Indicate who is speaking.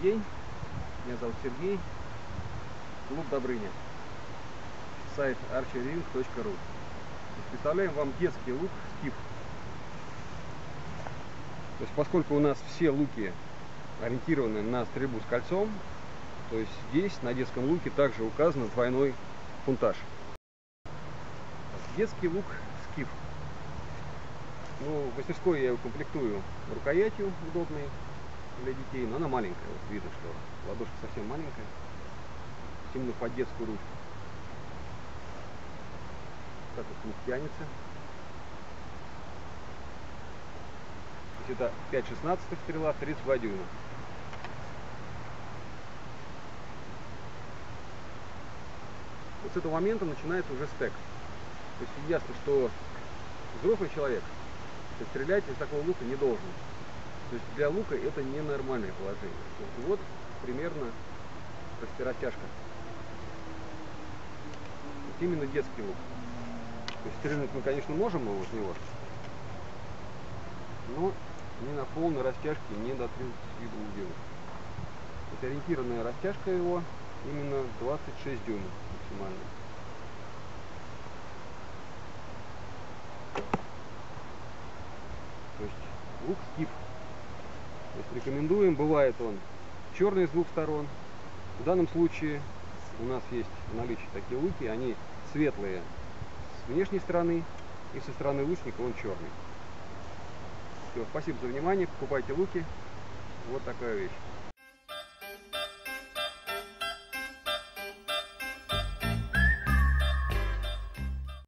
Speaker 1: день, меня зовут Сергей, клуб Добрыня, сайт archeryring.ru. Представляем вам детский лук Скиф. То есть, поскольку у нас все луки ориентированы на стрельбу с кольцом, то есть здесь на детском луке также указан двойной фунтаж. Детский лук Скиф. Ну, в мастерской я его комплектую рукоятью удобной для детей, но она маленькая. Вот видно, что ладошка совсем маленькая, именно под детскую ручку. Так вот лук тянется. То есть это 5/16 стрела, 32 дюйма. Вот с этого момента начинается уже стек. То есть ясно, что взрослый человек стрелять из такого лука не должен. То есть для лука это ненормальное положение. Вот примерно растяжка. Вот именно детский лук. То есть стрельнуть мы, конечно, можем его с него, но не на полной растяжке, не до 32 дюймов. То есть ориентированная растяжка его именно 26 дюймов максимально. То есть лук Скиф. То есть рекомендуем, бывает он черный с двух сторон. В данном случае у нас есть в наличии такие луки, они светлые с внешней стороны и со стороны лучника он черный. Все, спасибо за внимание, покупайте луки. Вот такая вещь.